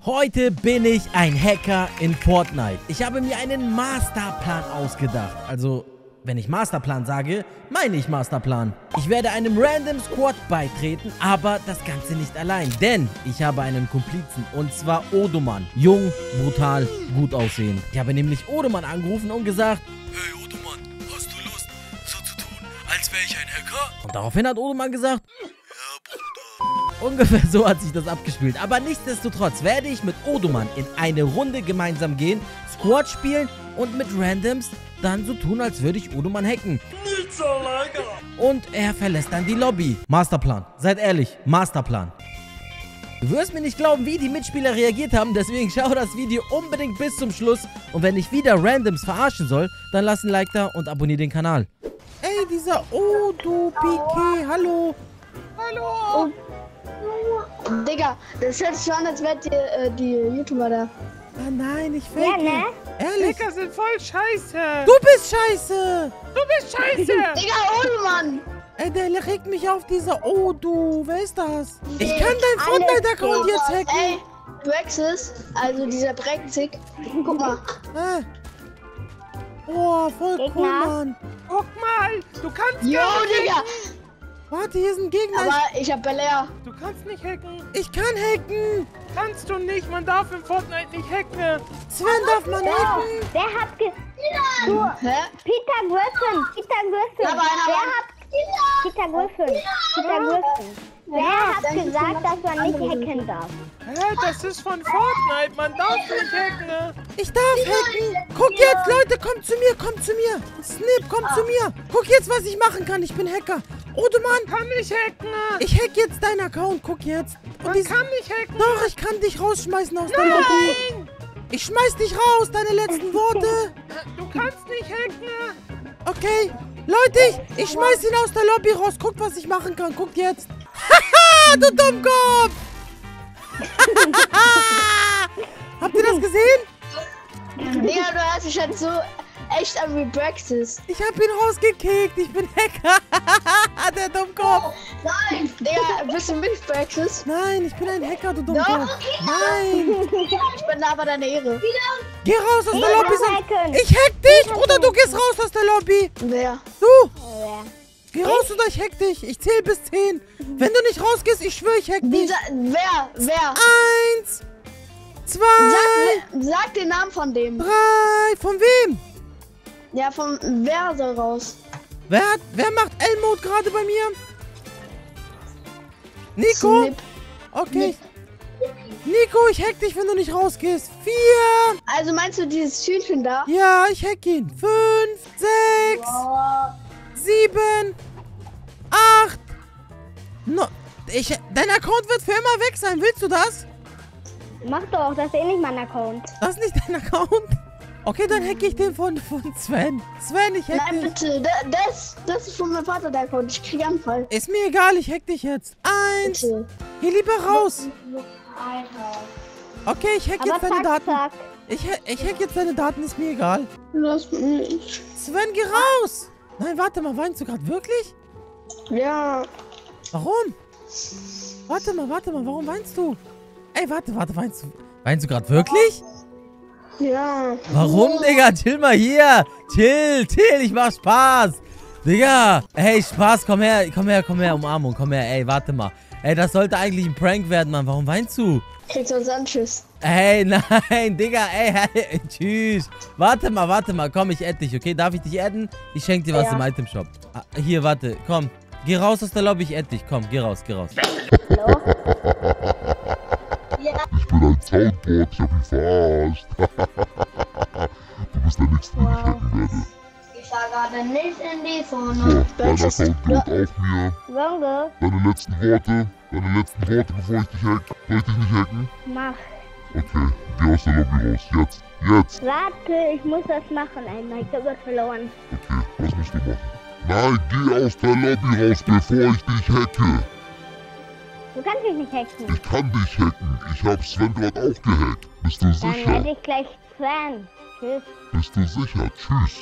Heute bin ich ein Hacker in Fortnite. Ich habe mir einen Masterplan ausgedacht. Also, wenn ich Masterplan sage, meine ich Masterplan. Ich werde einem random Squad beitreten, aber das Ganze nicht allein. Denn ich habe einen Komplizen, und zwar Odoman. Jung, brutal, gut aussehend. Ich habe nämlich Odoman angerufen und gesagt: Hey Odoman, hast du Lust, so zu tun, als wäre ich ein Hacker? Und daraufhin hat Odoman gesagt: Ungefähr so hat sich das abgespielt. Aber nichtsdestotrotz werde ich mit Odoman in eine Runde gemeinsam gehen, Squad spielen und mit Randoms dann so tun, als würde ich Odoman hacken. Nicht so lecker. Und er verlässt dann die Lobby. Masterplan. Seid ehrlich, Masterplan. Du wirst mir nicht glauben, wie die Mitspieler reagiert haben, deswegen schau das Video unbedingt bis zum Schluss. Und wenn ich wieder Randoms verarschen soll, dann lass ein Like da und abonniere den Kanal. Ey, dieser Odo-PK, hallo. Hallo. Digga, das hört sich an, als wärt ihr die YouTuber da. Ah nein, ich fake. Ja, ne? Ehrlich? Hacker sind voll scheiße. Du bist scheiße. Du bist scheiße. Digga, Odoman! Ey, der regt mich auf, dieser Odo. Wer ist das? Ich kann deinen Fortnite-Account jetzt hacken. Ey, Brexis, also dieser Brexit, guck mal. Oh, voll cool, Gegner. Mann. Guck mal, du kannst Jo, gar nicht Digga! hacken. Warte, hier ist ein Gegner. Aber ich hab Belair. Du kannst nicht hacken. Ich kann hacken. Kannst du nicht, man darf in Fortnite nicht hacken. Sven darf man hacken. Wer hat du, Hä? Peter Griffin. Peter Griffin. Aber einer Wer war- hat Peter Griffin. Peter Griffin. Wer hat gesagt, dass man nicht hacken darf? Hä, das ist von Fortnite, man darf nicht hacken. Ich darf hacken. Guck jetzt, Leute, kommt zu mir, kommt zu mir. Snip, kommt zu mir. Guck jetzt, was ich machen kann. Ich bin Hacker. Odoman, Kann nicht hacken. ich hack jetzt deinen Account. Guck jetzt. Und Man kann nicht hacken. Doch, ich kann dich rausschmeißen aus der Lobby. Ich schmeiß dich raus. Deine letzten Worte. Du kannst nicht hacken. Okay. Leute, ich schmeiß ihn aus der Lobby raus. Guck, was ich machen kann. Guckt jetzt. Haha, du Dummkopf. Habt ihr das gesehen? Digga, du hörst dich halt so echt an wie Brexis. Ich hab ihn rausgekickt. Ich bin Hacker. Der Dummkopf. Nein! Digga, bist du mit Brexis? Nein, ich bin ein Hacker, du Dummkopf. Doch. Nein. Ich bin da aber deine Ehre. Geh raus aus der Ich Lobby. will hacken. Ich hack dich oder du gehst raus aus der Lobby. Wer? Du. Wer? Geh raus oder ich hack dich. Ich zähl bis 10. Wenn du nicht rausgehst, ich schwöre, ich hack dich. Wer? 1, 2, Sag den Namen von dem. 3. Von wem? Ja, von wer soll raus? Wer macht L-Mode gerade bei mir? Nico? Snip. Okay. Nico, ich hack dich, wenn du nicht rausgehst. 4. Also meinst du dieses Tütchen da? Ja, ich hack ihn. 5, 6, 7, 8. No, dein Account wird für immer weg sein. Willst du das? Mach doch, das ist eh nicht mein Account. Das ist nicht dein Account? Okay, dann hack ich den von Sven. Sven, ich hack Nein, dich. bitte. Das ist von meinem Vater der Account. Ich krieg Anfall. Ist mir egal, ich hack dich jetzt. 1. Bitte. Geh lieber raus. Okay, ich hack Aber jetzt deine zack, Daten. zack. Ich hack jetzt deine Daten, ist mir egal. Lass mich. Sven, geh raus. Nein, warte mal, weinst du gerade wirklich? Ja. Warum? Warte mal, warum weinst du? Ey, warte, weinst du gerade wirklich? Ja. Warum, Digga? Chill mal hier. Chill, ich mach Spaß. Digga, hey, Spaß, komm her, Umarmung, komm her, ey, warte mal. Ey, das sollte eigentlich ein Prank werden, Mann. Warum weinst du? Kriegst du uns Anschiss. Ey, nein, Digga, ey, tschüss. Warte mal, komm, ich add dich, okay? Darf ich dich adden? Ich schenk dir was im Itemshop. Ah, hier, warte, komm. Geh raus aus der Lobby, ich add dich. Komm, geh raus. Hallo? Ich bin ein Soundboard, ich hab ihn verarscht. Du bist der Nächste, den ich hacken werde. Ich war gerade nicht in die So, Zone. dein Account gehört auch mir. Wongo, Deine letzten Worte, bevor ich dich hack. Soll ich dich nicht hacken? mach. Okay, geh aus der Lobby raus. Jetzt. Warte, ich muss das machen. Einmal, ich habe verloren. Okay, was musst du machen? Nein, geh aus der Lobby raus, bevor ich dich hacke. Du kannst mich nicht hacken. Ich kann dich hacken. Ich hab Sven gerade auch gehackt. Bist du Dann sicher? werde ich gleich Sven. Tschüss. Bist du sicher? Tschüss.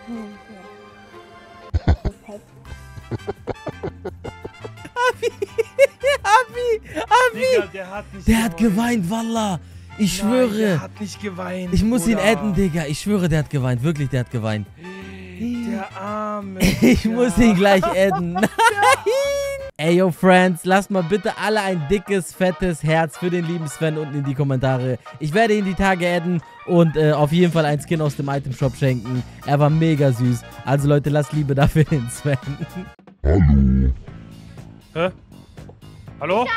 Das ist halt Digga, der hat nicht Der hat geweint, Wallah. Ich schwöre. Nein, der hat nicht geweint. Ich muss ihn Bruder. adden, Digga. Ich schwöre, der hat geweint. Wirklich, der hat geweint. Der Arme. Ich muss ihn gleich adden. Nein. Ey, yo, Friends, lasst mal bitte alle ein dickes, fettes Herz für den lieben Sven unten in die Kommentare. Ich werde ihn die Tage adden und auf jeden Fall ein Skin aus dem Item-Shop schenken. Er war mega süß. Also, Leute, lasst Liebe dafür hin, Sven. Hallo. Hä? Hallo?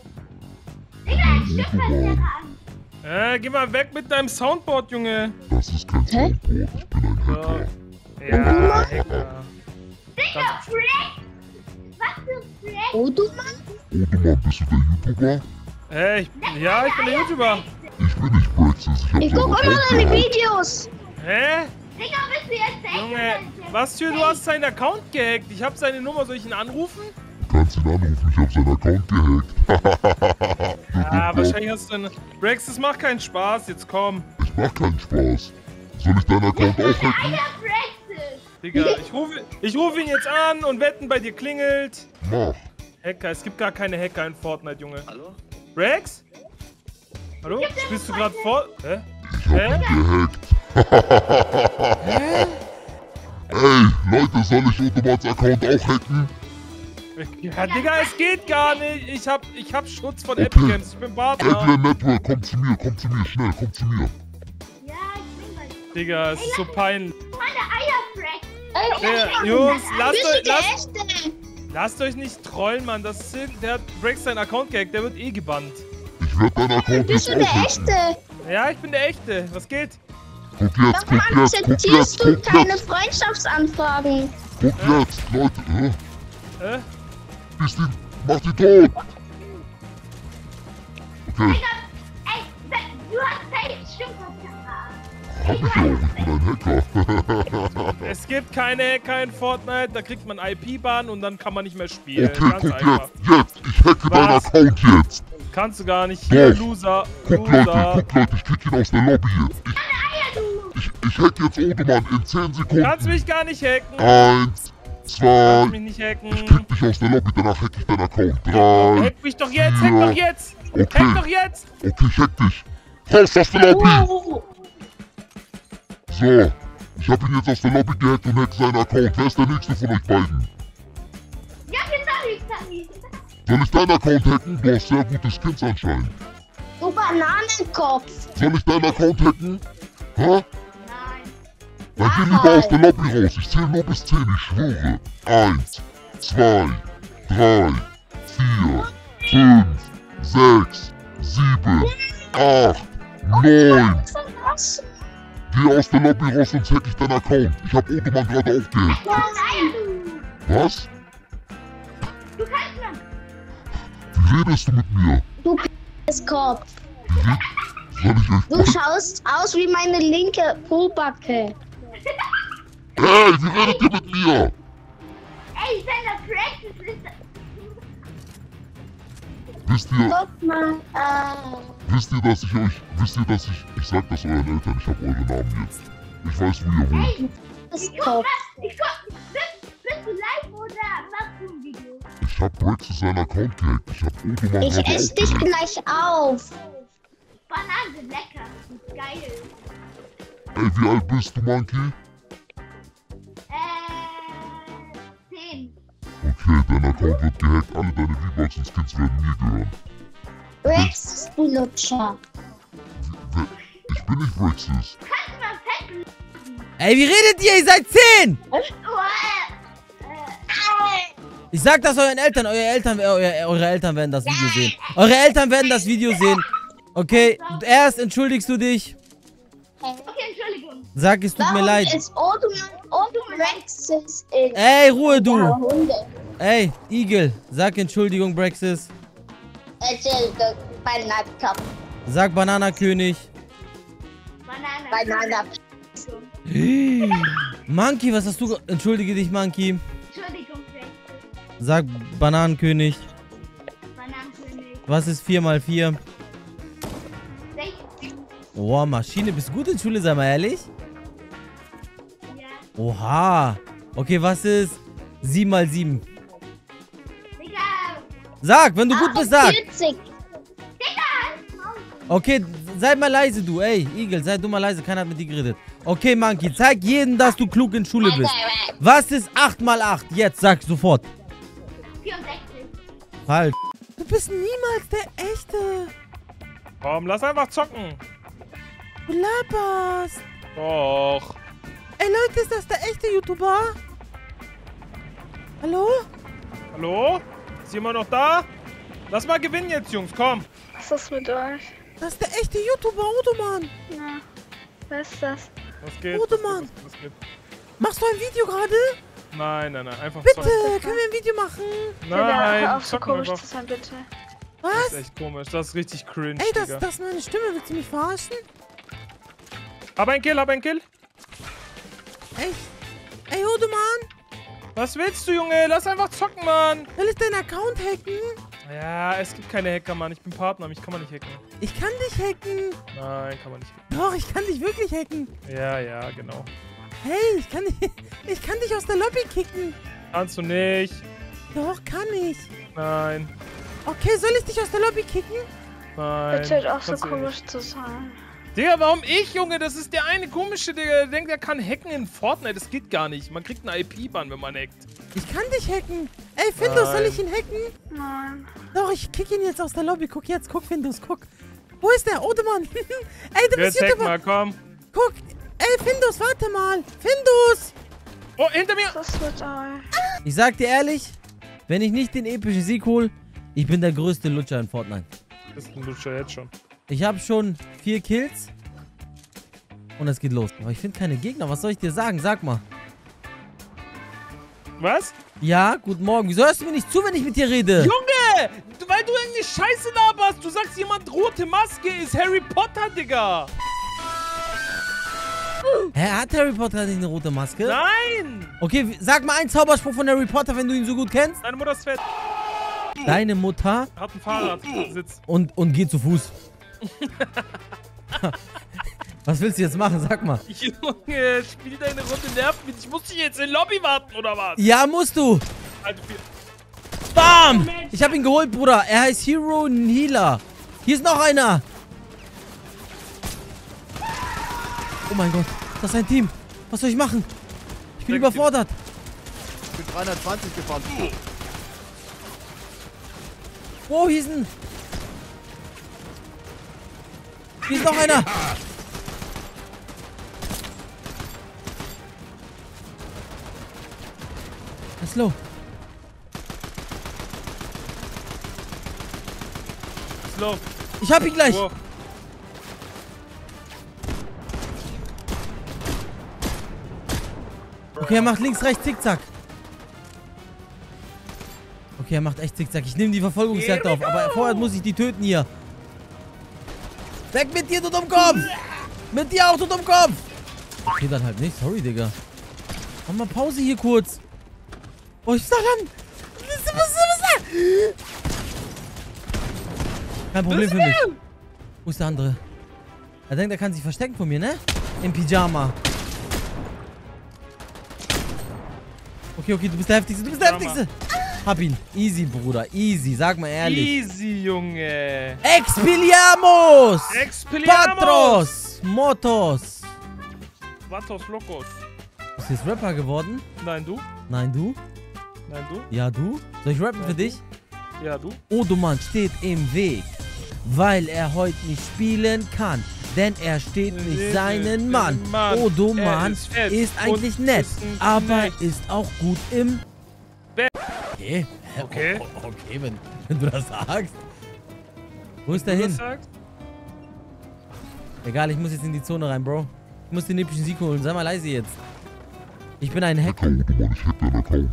Autobahn. Geh mal weg mit deinem Soundboard, Junge. Das ist kein Soundboard. Ich bin ein Hacker. Ja, Hacker. Oduman? Autobahn, bist du der YouTuber? Ja, ich bin der YouTuber. Ich bin nicht Brexis. Ich guck immer deine Videos. Hä? Digga, bist du jetzt Junge, was für, du hast seinen Account gehackt. Ich hab seine Nummer, soll ich ihn anrufen? Du kannst ihn anrufen. Ich hab seinen Account gehackt. Ah, wahrscheinlich hast du einen... Brex, das macht keinen Spaß, jetzt komm. Ich mach keinen Spaß. Soll ich deinen Account auch hacken? Digga, ich ruf ihn jetzt an und wetten, bei dir klingelt. Mach. Hacker, es gibt gar keine Hacker in Fortnite, Junge. Hallo? Brex? Hallo? Spielst du gerade Fort... Hä? Ich hab ihn gehackt. Ey, Leute, soll ich Automats Account auch hacken? Ja, Digga, es geht gar nicht. Ich hab Schutz von Okay. Epic Games. Ich bin Partner. Adler Network, komm zu mir, schnell, komm zu mir. Ja, ich bin bei Digga, es ist so peinlich. meine Eier, Brex. Jungs, Bist du der Echte? lasst euch nicht trollen, Mann. Der hat Brex seinen Account gehackt. Der wird eh gebannt. Ich werd deinen Account Bist jetzt du auch der hacken. Echte? Ja, ich bin der Echte. Was geht? Guck jetzt, Warum akzeptierst du keine Freundschaftsanfragen? Guck jetzt, Leute. Hä? Bist die, mach die tot. Okay, Ey, du hast deine Stimme hab ich auch, ich bin ein Hacker. Es gibt keine Hacker in Fortnite. Da kriegt man IP-Ban und dann kann man nicht mehr spielen. Okay, Ganz guck einfach. jetzt, ich hacke deinen Was? Account jetzt. Kannst du gar nicht. Hier, Doch. Loser. Guck Leute, ich krieg ihn aus der Lobby jetzt. Ich hack jetzt Autobahn in 10 Kannst Sekunden. mich gar nicht hacken. 1, 2, Kannst mich nicht ich hacken. krieg dich aus der Lobby, danach hack ich deinen Account. 3, Hack mich doch jetzt, hack doch jetzt. Okay. Hack doch jetzt. okay, ich hack dich. Raus aus der Lobby. So, ich hab ihn jetzt aus der Lobby gehackt und hack seinen Account. Wer ist der nächste von euch beiden? Ja, sorry. Soll ich deinen Account hacken? Du hast sehr gute Skins anscheinend. Du Bananenkopf. Soll ich deinen Account hacken? Hä? Nein. Dann geh lieber aus der Lobby raus. Ich zähle nur bis 10, ich schwöre. 1, 2, 3, 4, 5, 6, 7, 8, 9. Was? Geh aus der Lobby raus, sonst hack ich deinen Account. Ich hab Autobahn gerade aufgehackt. Was? Du kannst man. Wie redest du mit mir? Du Kopf. Soll ich euch... Du schaust aus wie meine linke Pobacke. Hey, wie redet ihr mit mir? Ey, wenn der Brex ist. Wisst ihr, Guck mal. ich sag das euren Eltern, ich hab eure Namen jetzt. Ich weiß, wo ihr wohnt. Das Kopf. Bist du live oder machst du ein Video? Ich hab Brexis seinen Account gehackt. Ich hab Autobahn Ich gerade esse dich aufgehackt. gleich auf. Bananen sind lecker. Ist geil. Ey, wie alt bist du, Monkey? 10. Okay, dein Account wird gehackt. Alle deine V-Bucks und Skins werden mir gehören. Rex, du Lutscher. Ich bin nicht Brexis. Kannst du mal fetten? Ey, wie redet ihr? Ihr seid 10! Ich sag das euren Eltern. Eure Eltern werden das Video sehen. Eure Eltern werden das Video sehen. Okay, erst entschuldigst du dich. Okay, Entschuldigung. Sag, es tut mir leid. Ist Oduman Rexis in Ey, Ruhe du. Hunde. Ey, Igel, sag Entschuldigung, Brexis. Entschuldigung, Bananenkopf. Sag Bananakönig. Banane. Monkey, was hast du... Entschuldige dich, Monkey. Entschuldigung, Brex. Sag Bananenkönig. Bananenkönig. Was ist 4 mal 4? 16. Oh, Maschine. Bist du gut in Schule, sei mal ehrlich? Ja. Oha. Okay, was ist 7 mal 7? Digga. Sag, wenn du gut bist, sag. 40. Okay, sei mal leise, du. Ey, Igel, sei du mal leise. Keiner hat mit dir geredet. Okay, Monkey, zeig jedem, dass du klug in Schule bist. Was ist 8 mal 8? Jetzt, sag sofort. 64. Falsch. Du bist niemals der Echte. Komm, lass einfach zocken. Du laberst. Doch. Ey, Leute, ist das der echte YouTuber? Hallo? Hallo? Ist jemand noch da? Lass mal gewinnen jetzt, Jungs, komm. Was ist mit euch? Das ist der echte YouTuber, Odoman. Na, wer ist das? Was geht? Odoman. Was geht? Machst du ein Video gerade? Nein, nein, nein, einfach Bitte, zocken. können wir ein Video machen? Nein, Hör auf, so zocken komisch einfach. zu sein, bitte. Das Was? ist echt komisch, das ist richtig cringe, Ey, das Digga. ist meine Stimme. Willst du mich verarschen? Hab ein Kill, hab ein Kill. Echt? Ey, Odoman, Was willst du, Junge? Lass einfach zocken, Mann. soll ich deinen Account hacken? Ja, es gibt keine Hacker, Mann. Ich bin Partner, mich kann man nicht hacken. Ich kann dich hacken. Nein, kann man nicht hacken. Doch, ich kann dich wirklich hacken. Ja, ja, genau. Hey, ich kann dich aus der Lobby kicken. Kannst du nicht. Doch, kann ich. Nein, Okay, soll ich dich aus der Lobby kicken? nein. Bitte hört auch so kannst du komisch zu sein. nicht. Digga, warum ich, Junge? Das ist der eine komische, der denkt, er kann hacken in Fortnite. Das geht gar nicht. Man kriegt einen IP-Ban, wenn man hackt. Ich kann dich hacken. Ey, Findus, soll Nein. ich ihn hacken? Nein. Doch, ich kick ihn jetzt aus der Lobby. Guck jetzt, guck, Findus, guck. Wo ist der? Odemann. Ey, du bist Jetzt hack YouTuber. mal, komm. Guck. Ey, Findus, warte mal. Findus. Oh, hinter mir. Was ist mit euch? Ich sag dir ehrlich, wenn ich nicht den epischen Sieg hol, ich bin der größte Lutscher in Fortnite. Das ist ein Lutscher jetzt schon. Ich habe schon 4 Kills. Und es geht los. Aber ich finde keine Gegner. Was soll ich dir sagen? Sag mal. Was? Ja, guten Morgen. Wieso hörst du mir nicht zu, wenn ich mit dir rede? Junge! Weil du irgendwie Scheiße laberst. Du sagst, jemand rote Maske ist Harry Potter, Digga. Hä, hat Harry Potter nicht eine rote Maske? Nein! Okay, sag mal einen Zauberspruch von Harry Potter, wenn du ihn so gut kennst. Deine Mutter ist fett. Deine Mutter Hat ein Fahrradsitz. und geht zu Fuß. Was willst du jetzt machen? Sag mal. Junge, spiel deine Runde nervt mich. Ich muss dich jetzt in Lobby warten, oder was? Ja, musst du. Alter, Bam! Ich hab ihn geholt, Bruder. Er heißt Hero Healer. Hier ist noch einer. Oh mein Gott. Das ist ein Team. Was soll ich machen? Ich bin überfordert. Ich bin 320 gefahren. Wow, hier ist ein... Hier ist noch einer. Er ist low. Slow. Ich hab ihn gleich. Wow. Okay, er macht links, rechts, zickzack. Okay, er macht echt zickzack. Ich nehme die Verfolgungsjagd auf, aber vorher muss ich die töten hier. Weg mit dir, du Dummkopf! Mit dir auch, du Dummkopf! Okay, dann halt nicht. Sorry, Digga. Mach mal Pause hier kurz. Oh, ich sag an. Kein Problem für mich. Wo ist der andere? Er denkt, er kann sich verstecken von mir, ne? Im Pyjama. Okay, okay, du bist der Heftigste, du bist der Heftigste. Hab ihn. Easy, Bruder, easy. Sag mal ehrlich. Easy, Junge. Expelliarmus! Expelliarmus! Patros! Motos! Vatos Locos. Bist du jetzt Rapper geworden? Nein, du? Nein, du? Nein, du? Ja, du? Soll ich rappen für dich? Ja, du? Odoman steht im Weg, weil er heute nicht spielen kann. Denn er steht nicht seinen Mann. Odoman Er ist fett ist eigentlich und nett, ist ein aber Knecht. ist auch gut im... Bett. Okay. Okay. Okay, wenn du das sagst. Wo ist der Du hin? das sagst? Egal, ich muss jetzt in die Zone rein, Bro. Ich muss den epischen Sieg holen. Sei mal leise jetzt. Ich bin ein Hacker. Odoman, ich hack deinen Account.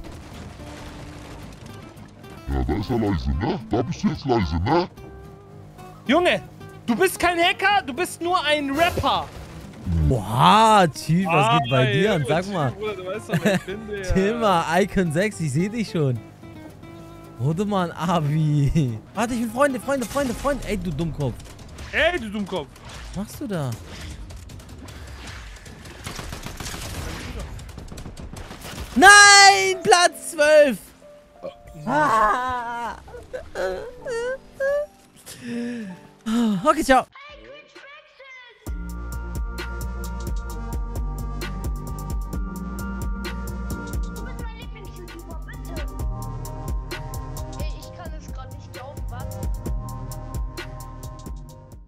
Ja, da ist er leise, ne? Da bist du jetzt leise, ne? Junge, du bist kein Hacker, du bist nur ein Rapper. Boah, Chief, was geht bei dir an? Junge, Sag mal. Bruder, du weißt doch, wer ich bin, Digga. Timmer, Icon 6, ich seh dich schon. Odoman, Abi. Warte, ich will Freunde. Ey, du Dummkopf. Ey, du Dummkopf. Was machst du da? Nein, Platz 12. Ah. Okay, ciao.